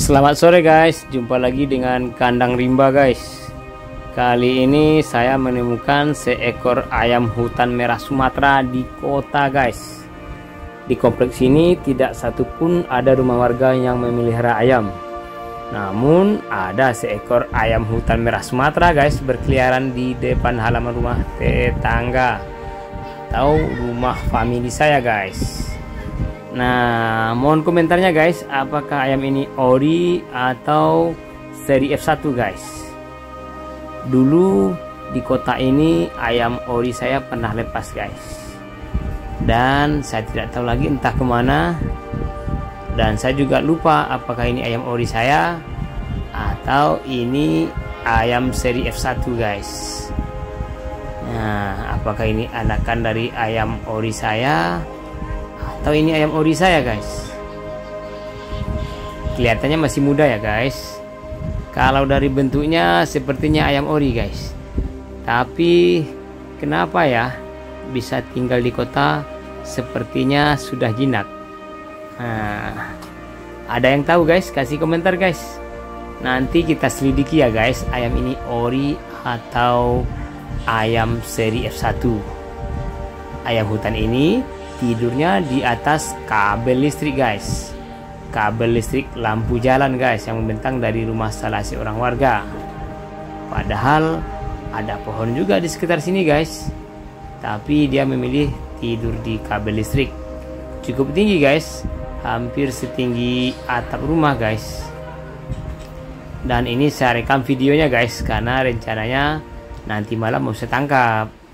Selamat sore guys, jumpa lagi dengan kandang rimba guys. Kali ini saya menemukan seekor ayam hutan merah Sumatera di kota guys. Di kompleks ini tidak satupun ada rumah warga yang memelihara ayam. Namun ada seekor ayam hutan merah Sumatera guys berkeliaran di depan halaman rumah tetangga atau rumah famili saya guys. Nah, mohon komentarnya guys, apakah ayam ini ori atau seri F1 guys. Dulu di kota ini ayam ori saya pernah lepas guys, dan saya tidak tahu lagi entah kemana, dan saya juga lupa apakah ini ayam ori saya atau ini ayam seri F1 guys. Nah, apakah ini anakan dari ayam ori saya atau ini ayam ori saya guys? Kelihatannya masih muda ya guys. Kalau dari bentuknya sepertinya ayam ori guys, tapi kenapa ya bisa tinggal di kota? Sepertinya sudah jinak. Nah, ada yang tahu guys? Kasih komentar guys. Nanti kita selidiki ya guys, ayam ini ori atau ayam seri F1. Ayam hutan ini tidurnya di atas kabel listrik guys, kabel listrik lampu jalan guys yang membentang dari rumah salah seorang warga. Padahal ada pohon juga di sekitar sini guys, tapi dia memilih tidur di kabel listrik. Cukup tinggi guys, hampir setinggi atap rumah guys. Dan ini saya rekam videonya guys, karena rencananya nanti malam mau saya tangkap.